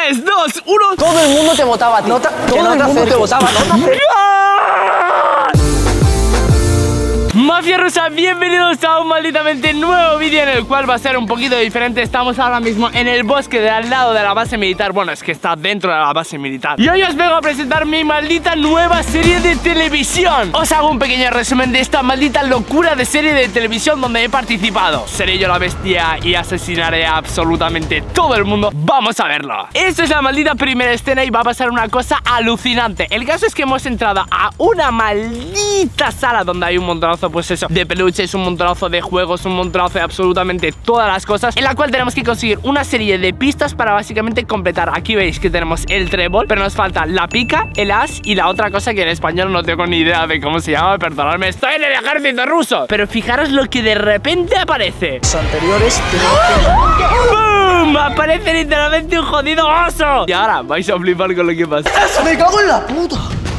3, 2, 1. Todo el mundo te votaba a ti. Todo el mundo te votaba. Mafia rusa, bienvenidos a un malditamente nuevo vídeo en el cual va a ser un poquito diferente. Estamos ahora mismo en el bosque de al lado de la base militar. Bueno, es que está dentro de la base militar. Y hoy os vengo a presentar mi maldita nueva serie de televisión. Os hago un pequeño resumen de esta maldita locura de serie de televisión donde he participado. Seré yo la bestia y asesinaré a absolutamente todo el mundo. Vamos a verlo. Esta es la maldita primera escena y va a pasar una cosa alucinante. El caso es que hemos entrado a una maldita sala donde hay un montonazo, pues eso, de peluches, un montonazo de juegos, un montonazo de absolutamente todas las cosas, en la cual tenemos que conseguir una serie de pistas para básicamente completar. Aquí veis que tenemos el trébol, pero nos falta la pica, el as y la otra cosa que en español no tengo ni idea de cómo se llama. Perdonadme, estoy en el ejército ruso. Pero fijaros lo que de repente aparece. Los anteriores ¡Bum! Aparece literalmente un jodido oso. Y ahora vais a flipar con lo que pasa. ¡Me cago en la puta!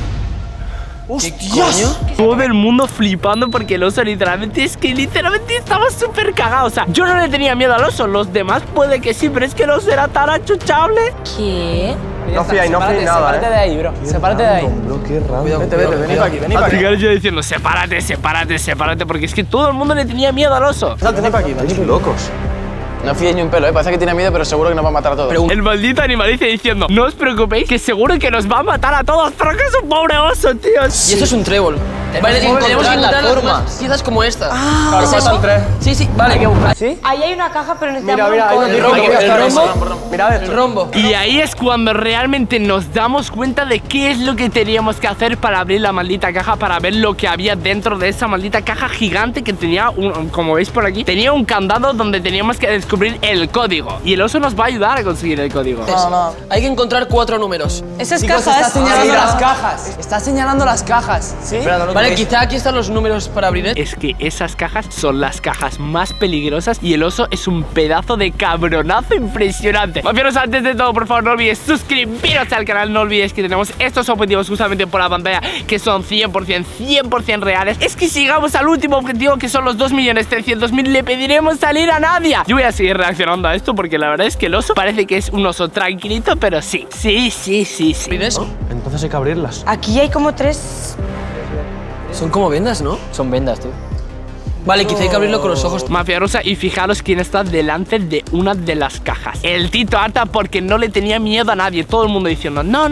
¡Hostias! Todo el mundo flipando porque el oso literalmente estaba súper cagado. O sea, yo no le tenía miedo al oso. Los demás puede que sí, pero es que el oso era tan achuchable. ¿Qué? No fíais nada, sepárate de ahí, bro. Sepárate de ahí. Bro, qué raro. Vete, vení para aquí, vení para aquí. Fijaros yo diciendo, sepárate, porque es que todo el mundo le tenía miedo al oso. Vení para aquí, vení locos. No fíes ni un pelo, parece que tiene miedo, pero seguro que nos va a matar a todos. El maldito animalice diciendo, no os preocupéis, que seguro que nos va a matar a todos. Pero que es un pobre oso, tío. Y eso es un trébol. Vale, tenemos que encontrar las piezas como esta. Claro, faltan tres. Sí, vale, hay que buscar. ¿Sí? Ahí hay una caja, pero necesitamos Mira, hay un código. el rombo. Mira El rombo. Y ahí es cuando realmente nos damos cuenta de qué es lo que teníamos que hacer para abrir la maldita caja, para ver lo que había dentro de esa maldita caja gigante que tenía, como veis por aquí, tenía un candado donde teníamos que descubrir el código. Y el oso nos va a ayudar a conseguir el código. No. Hay que encontrar 4 números. Esas Chicos, cajas. está señalando las cajas. Está señalando las cajas. ¿Sí? Vale, quizá aquí están los números para abrir. Es que esas cajas son las cajas más peligrosas y el oso es un pedazo de cabronazo impresionante. Mafiosos, antes de todo, por favor, no olvides suscribiros al canal. No olvidéis que tenemos estos objetivos justamente por la pantalla, que son 100% reales. Es que si llegamos al último objetivo, que son los 2.300.000, le pediremos salir a Nadia. Yo voy a seguir reaccionando a esto porque la verdad es que el oso parece que es un oso tranquilito, pero sí. ¿Abrir? Entonces hay que abrirlas. Aquí hay como 3. Son como vendas, ¿no? Son vendas, tío. Vale, quizá hay que abrirlo con los ojos. Mafia rusa, y fijaros quién está delante de una de las cajas. El Tito Arta, porque no le tenía miedo a nadie. Todo el mundo diciendo, no.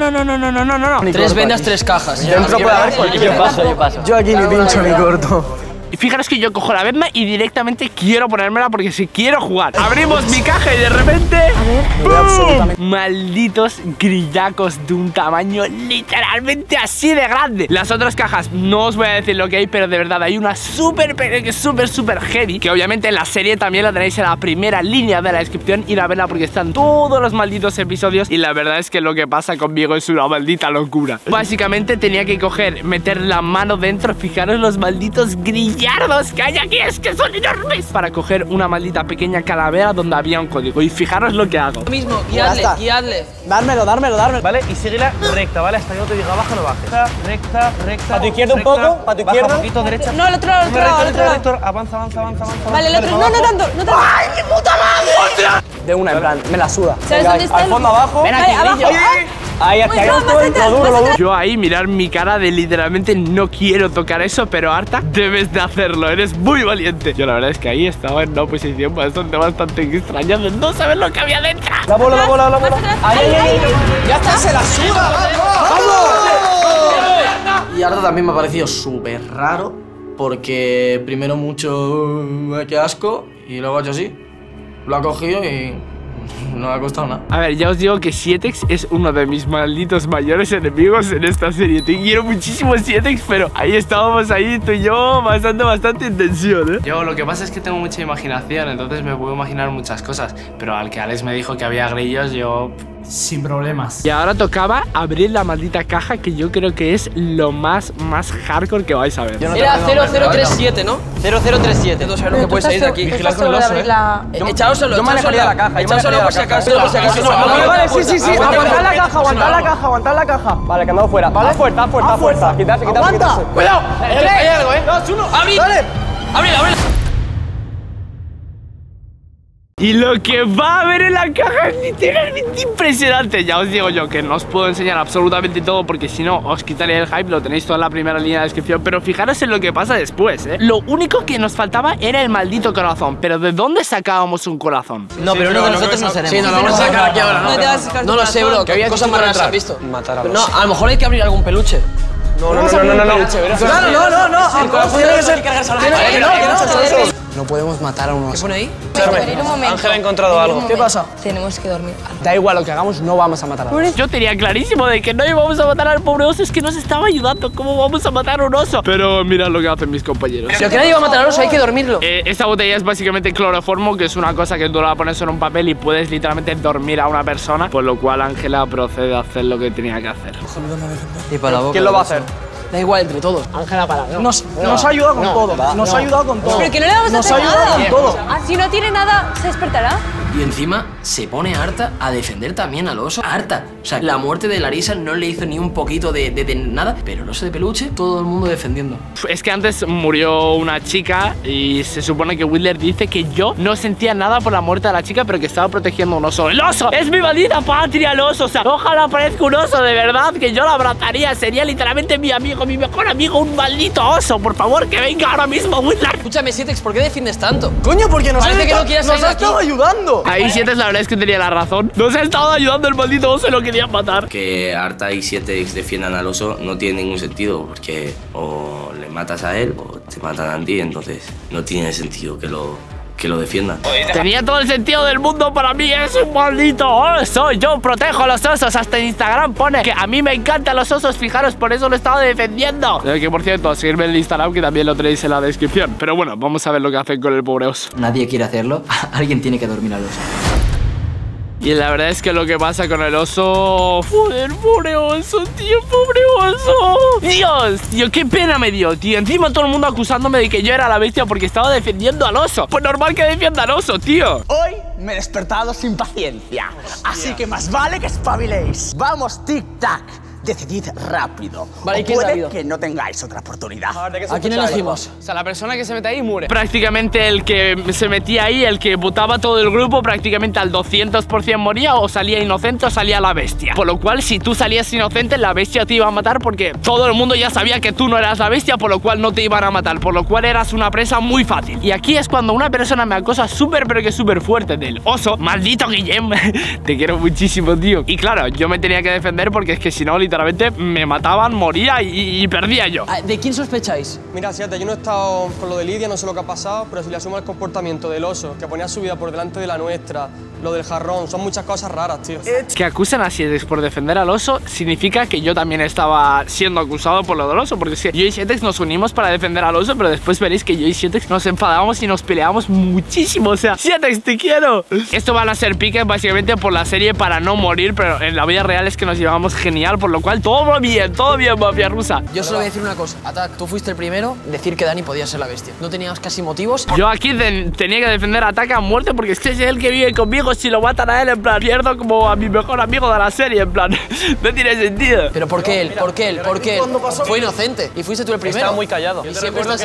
3 vendas, 3 cajas. Dentro puede haber cualquier. Yo paso. Yo aquí ni pincho ni corto. Y fijaros que yo cojo la venda y directamente quiero ponérmela porque si quiero jugar. Abrimos mi caja y de repente ¡pum! Malditos grillacos de un tamaño literalmente así de grande. Las otras cajas no os voy a decir lo que hay, pero de verdad hay una súper heavy, que obviamente en la serie también la tenéis en la primera línea de la descripción. Ir a verla porque están todos los malditos episodios y la verdad es que lo que pasa conmigo es una maldita locura. Básicamente tenía que meter la mano dentro. Fijaros los malditos grillardos que hay aquí, es que son enormes, para coger una maldita pequeña calavera donde había un código. Y fijaros lo que hago. Lo mismo, Ya está. guiadle. Dármelo. Vale, y síguela recta, ¿vale? Hasta que no te diga baja, no bajes. Recta. Para tu izquierda un poco, para tu izquierda. Baja un poquito, derecha. No, al otro lado. Recto. Avanza. Vale, el otro. No tanto. ¡Ay, qué puta madre! De una, en plan, me la suda. ¿Sabes dónde está? Al fondo abajo. Ven aquí, abajo. Ahí, hasta ahí. Lo duro. Yo ahí mirar mi cara de literalmente no quiero tocar eso, pero Arta, debes de hacerlo, eres muy valiente. Yo la verdad es que ahí estaba en una posición bastante extraña de no saber lo que había dentro. La bola. Ahí. Ya está, se la suda. ¡Vamos! Y ahora también me ha parecido súper raro, porque primero mucho qué asco, y luego ha hecho así. Lo ha cogido y no le ha costado nada. A ver, ya os digo que Sietex es uno de mis malditos mayores enemigos en esta serie. Te quiero muchísimo, Sietex, pero ahí estábamos, tú y yo, bastante en tensión, ¿eh? Yo lo que pasa es que tengo mucha imaginación, entonces me puedo imaginar muchas cosas. Pero al que Alex me dijo que había grillos, yo... sin problemas. Y ahora tocaba abrir la maldita caja, que yo creo que es lo más hardcore que vais a ver. Era 0037, ¿no? 0037. No sabes lo que puede salir de aquí. Vigilad con el oso, Echaoslo. Yo manejaría la caja. Echáoslo por si acaso. Vale, sí. Aguantad la caja. Vale, que andado fuera. Vale, fuerza. Quitarse. Cuidado. Hay algo, 2, 1. ¡Abrid! ¡Abre! Y lo que va a haber en la caja es literalmente impresionante. Ya os digo yo que no os puedo enseñar absolutamente todo, porque si no os quitaría el hype. Lo tenéis toda en la primera línea de descripción. Pero fijaros en lo que pasa después, ¿eh? Lo único que nos faltaba era el maldito corazón. Pero ¿de dónde sacábamos un corazón? No, pero uno de nosotros no seremos. Sí, nos lo vamos a sacar aquí ahora, ¿no? No te vas a sacar No tu lo sé, bro. Que había Cosas más raras has visto. Matar a los... No, a lo mejor hay que abrir algún peluche. No. Claro, no. Tiene que ser... No podemos matar a unos... ¿Qué pone ahí? Espera un momento. Ángel ha encontrado algo. ¿Qué pasa? Tenemos que dormir. Da igual lo que hagamos, no vamos a matar a los... Yo tenía clarísimo de que no íbamos a matar al pobre oso. Es que nos estaba ayudando. ¿Cómo vamos a matar a un oso? Pero mirad lo que hacen mis compañeros. Si lo que nadie va a matar al oso, hay que dormirlo. Esta botella es básicamente cloroformo, que es una cosa que tú la pones en un papel y puedes literalmente dormir a una persona. Por lo cual Ángela procede a hacer lo que tenía que hacer. Y para la boca. ¿Quién lo va a hacer? Da igual, entre todos. Ángela, para. Nos ha ayudado con todo. Nos ha ayudado con todo. Pero que no le vamos a Nos hacer ha ayudado nada. con todo. Ah, si no tiene nada, se despertará. Y encima se pone harta a defender también al oso. Harta. O sea, la muerte de Larissa no le hizo ni un poquito de nada. Pero el oso de peluche, todo el mundo defendiendo. Es que antes murió una chica y se supone que Whitler dice que yo no sentía nada por la muerte de la chica, pero que estaba protegiendo a un oso. ¡El oso! ¡Es mi maldita patria, el oso! O sea, ojalá aparezca un oso de verdad, que yo lo abrazaría. Sería literalmente mi amigo, mi mejor amigo, un maldito oso. Por favor, que venga ahora mismo, Whitler. Escúchame, Sietex, ¿por qué defiendes tanto? Coño, porque nos Parece que no quieres salir ha de aquí. estado ayudando. Ahí Sietex, la verdad es que tenía la razón. Nos ha estado ayudando el maldito oso y lo querían matar. Que Arta y Sietex defiendan al oso no tiene ningún sentido, porque o le matas a él o te matan a ti, entonces no tiene sentido que lo defiendan. Tenía todo el sentido del mundo. Para mí es un maldito oso. Yo protejo a los osos. Hasta en Instagram pone que a mí me encantan los osos. Fijaros, por eso lo he estado defendiendo. Que por cierto, seguirme en el Instagram, que también lo tenéis en la descripción. Pero bueno, vamos a ver lo que hacen con el pobre oso. Nadie quiere hacerlo. Alguien tiene que dormir al oso. Y la verdad es que lo que pasa con el oso... Joder, pobre oso, tío, pobre oso. Dios, tío, qué pena me dio, tío. Encima todo el mundo acusándome de que yo era la bestia porque estaba defendiendo al oso. Pues normal que defienda al oso, tío. Hoy me he despertado sin paciencia, así que más vale que espabiléis. Vamos, tic-tac. Decidid rápido. Vale, ¿y o quién es puede David? que no tengáis otra oportunidad. ¿A quién elegimos? O sea, la persona que se mete ahí muere. Prácticamente el que se metía ahí, el que votaba todo el grupo, prácticamente al 200% moría, o salía inocente o salía la bestia. Por lo cual, si tú salías inocente, la bestia te iba a matar porque todo el mundo ya sabía que tú no eras la bestia, por lo cual no te iban a matar, por lo cual eras una presa muy fácil. Y aquí es cuando una persona me acosa súper, pero que súper fuerte del oso. Maldito Guillem, te quiero muchísimo, tío. Y claro, yo me tenía que defender porque es que si no, literalmente me mataban, moría y perdía yo. ¿De quién sospecháis? Mira, fíjate, yo no he estado con lo de Lidia, no sé lo que ha pasado, pero si le asumo el comportamiento del oso, que ponía su vida por delante de la nuestra, lo del jarrón, son muchas cosas raras, tío. Que acusan a Sietex por defender al oso significa que yo también estaba siendo acusado por lo del oso, porque es que yo y Sietex nos unimos para defender al oso, pero después veréis que yo y Sietex nos enfadábamos y nos peleábamos muchísimo. O sea, Sietex, te quiero. Esto van a ser piques básicamente por la serie para no morir, pero en la vida real es que nos llevamos genial, por lo cual todo bien, mafia rusa. Yo solo voy a decir una cosa. Attack, tú fuiste el primero en decir que Dani podía ser la bestia. No tenías casi motivos. Yo aquí tenía que defender a Attack a muerte porque es que es él que vive conmigo. Si lo matan a él, en plan, pierdo como a mi mejor amigo de la serie, en plan, no tiene sentido. Pero ¿por qué él? ¿Por qué él? ¿Por qué él? Fue inocente y fuiste tú el primero. Estaba muy callado. Y siempre estás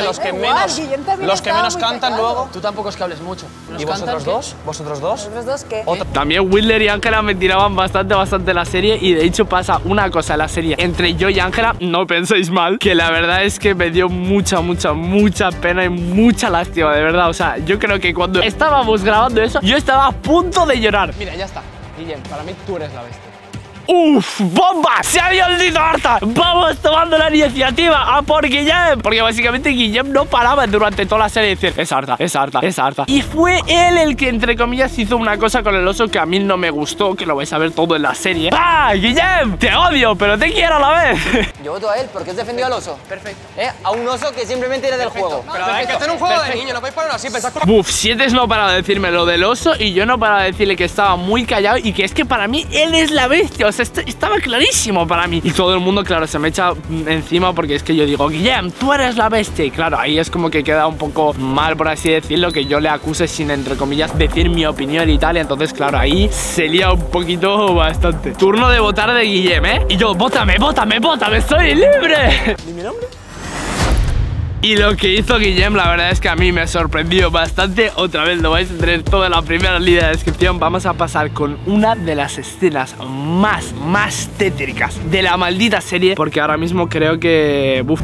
que ahí. los que menos cantan luego. Tú tampoco es que hables mucho. ¿Y vosotros dos? ¿Vosotros dos? ¿Los dos qué? También Whitler y Ángela me tiraban bastante la serie. Y de hecho pasa una cosa en la serie entre yo y Ángela, no penséis mal, que la verdad es que me dio mucha pena y mucha lástima, de verdad. O sea, yo creo que cuando estábamos grabando eso, yo estaba a punto de llorar. Mira, ya está. Guillem, para mí tú eres la bestia. ¡Uf! ¡Bomba! ¡Se había olvidado harta! ¡Vamos tomando la iniciativa! ¡A por Guillem! Porque básicamente Guillem no paraba durante toda la serie de decir es harta, es harta, es harta. Y fue él el que, entre comillas, hizo una cosa con el oso que a mí no me gustó, que lo vais a ver todo en la serie. ¡Ah! ¡Guillem! Te odio, pero te quiero a la vez. Yo voto a él porque es defendido al oso. Perfecto. A un oso que simplemente era del juego. Pero hay que hacer un juego de niños, no podéis ponerlo así, pensad con... Uf, Sietex no para de decirme lo del oso y yo no para de decirle que estaba muy callado y que es que para mí él es la bestia. O sea, estaba clarísimo para mí. Y todo el mundo, claro, se me echa encima porque es que yo digo, Guillem, tú eres la bestia. Y claro, ahí es como que queda un poco mal, por así decirlo, que yo le acuse sin, entre comillas, decir mi opinión y tal. Y entonces, claro, ahí se lía un poquito bastante. Turno de votar de Guillem, ¿eh? Y yo, vótame, soy libre. ¿Di mi nombre? Y lo que hizo Guillem, la verdad es que a mí me sorprendió bastante. Otra vez lo vais a tener todo en la primera línea de descripción. Vamos a pasar con una de las escenas más tétricas de la maldita serie, porque ahora mismo creo que... Uf.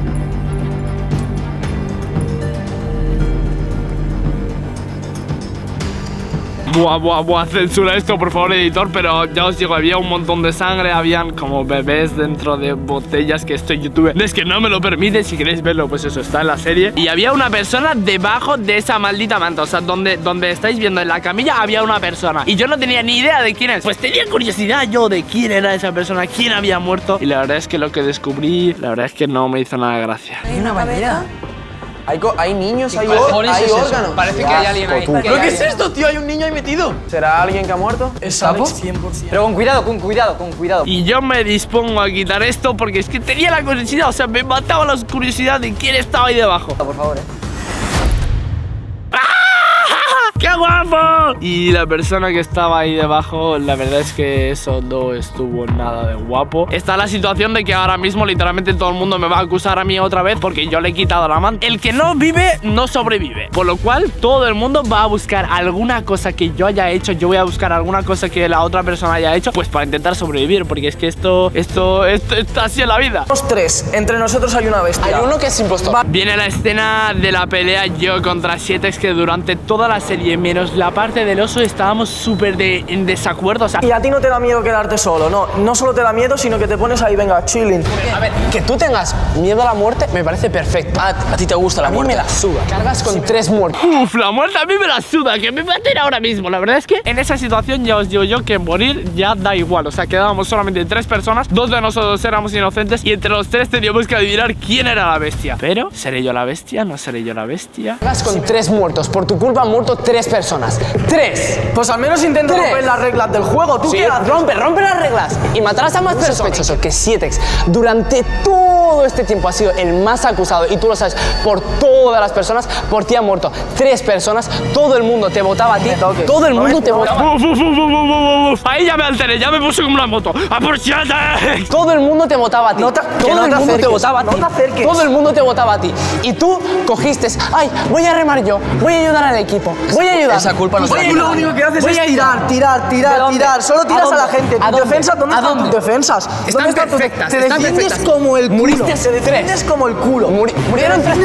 Buah, censura esto, por favor, editor. Pero ya os digo, había un montón de sangre. Habían como bebés dentro de botellas, que esto en YouTube es que no me lo permite. Si queréis verlo, pues eso está en la serie. Y había una persona debajo de esa maldita manta. O sea, donde estáis viendo en la camilla había una persona. Y yo no tenía ni idea de quién es. Pues tenía curiosidad yo de quién era esa persona, quién había muerto. Y la verdad es que lo que descubrí, la verdad es que no me hizo nada de gracia. Hay una bandera. Hay niños, hay órganos. Parece que hay alguien ahí. ¿Pero qué es esto, tío? Hay un niño ahí metido. ¿Será alguien que ha muerto? Es Alex 100%. Pero con cuidado. Y yo me dispongo a quitar esto porque es que tenía la curiosidad. O sea, me mataba la curiosidad de quién estaba ahí debajo. Por favor, ¡Qué guapo! Y la persona que estaba ahí debajo, la verdad es que eso no estuvo nada de guapo. Está la situación de que ahora mismo literalmente todo el mundo me va a acusar a mí otra vez porque yo le he quitado la manta. El que no vive, no sobrevive. Por lo cual, todo el mundo va a buscar alguna cosa que yo haya hecho. Yo voy a buscar alguna cosa que la otra persona haya hecho, pues para intentar sobrevivir. Porque es que esto está así en la vida. Los tres, entre nosotros hay una bestia. hay uno que es impostor. Viene la escena de la pelea yo contra Sietex, que durante toda la serie, menos la parte del oso, estábamos súper en desacuerdo. O sea, Y a ti no te da miedo quedarte solo, no solo te da miedo, sino que te pones ahí, venga, chilling. A ver, que tú tengas miedo a la muerte me parece perfecto. A ti te gusta la muerte. A mí me la suda. Cargas con 3 muertos. uf, la muerte a mí me la suda, que me maten ahora mismo. La verdad es que en esa situación ya os digo yo que morir ya da igual. O sea, quedábamos solamente 3 personas, 2 de nosotros éramos inocentes y entre los 3 teníamos que adivinar quién era la bestia. Pero, ¿seré yo la bestia? ¿No seré yo la bestia? Cargas con 3 muertos. Por tu culpa han muerto 3 personas. 3. Pues al menos intenta romper las reglas del juego. ¿Tú Sí, qué haces? rompe las reglas y matarás a más personas. Sospechoso que Sietex durante todo este tiempo ha sido el más acusado y tú lo sabes por todas las personas. Por ti han muerto 3 personas. Todo el mundo te votaba a ti. Todo el mundo te votaba. Ahí ya me alteré, ya me puse como una moto. ¡A por Sietex! Todo el mundo te votaba a ti. Todo el mundo te votaba a ti. No te acerques. Todo el mundo te votaba a ti. Y tú cogiste, ay, voy a remar yo, voy a ayudar al equipo, voy a ayudar. Esa culpa no se la Tú quita. lo único que haces Voy es a tirar. Solo tiras a la gente. ¿A ¿Tu dónde? defensa? ¿Dónde ¿A están dónde? tus defensas? Están ¿Dónde están tus perfectas, Te están defiendes perfectas. como el culo. Muriste Te defiendes como el culo. Murieron 3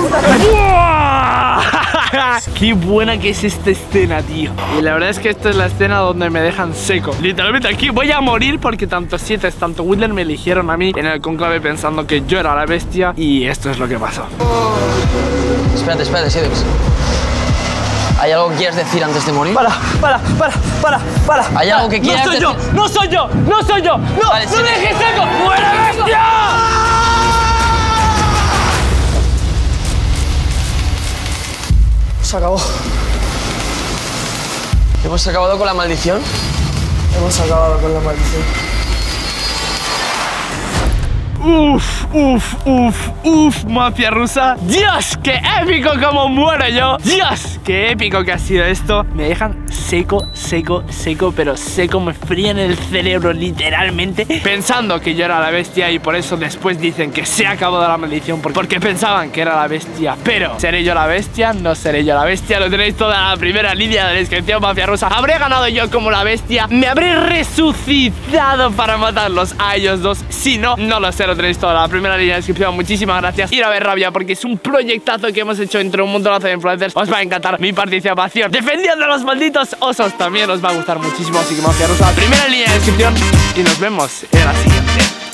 ¡Buah! ¡Qué buena que es esta escena, tío! Y la verdad es que esta es la escena donde me dejan seco. Literalmente aquí voy a morir porque tanto Sietex, tanto Whitler me eligieron a mí en el conclave pensando que yo era la bestia. Y esto es lo que pasó. Espérate, Sietex. ¿Hay algo que quieras decir antes de morir? Para. ¿Hay algo que quieras decir? ¡No soy yo! ¡No Vale, me dejes seco! ¡Muere, bestia! Se acabó. ¿Hemos acabado con la maldición? Hemos acabado con la maldición. Uf, mafia rusa. Dios, qué épico como muero yo. Dios, qué épico que ha sido esto. Me dejan seco, pero seco. Me fríen el cerebro literalmente, pensando que yo era la bestia. Y por eso después dicen que se ha acabado la maldición, porque pensaban que era la bestia. Pero, ¿seré yo la bestia? No seré yo la bestia. Lo tenéis toda la primera línea de la descripción, mafia rusa. Habré ganado yo como la bestia. Me habré resucitado para matarlos a ellos dos. Si no, no lo sé. Lo tenéis toda la primera línea de descripción. Muchísimas gracias. Ir a ver Rabia, porque es un proyectazo que hemos hecho entre un montonazo de influencers. Os va a encantar mi participación defendiendo a los malditos osos. También os va a gustar muchísimo. Así que mafia rusa, primera línea de descripción y nos vemos en la siguiente.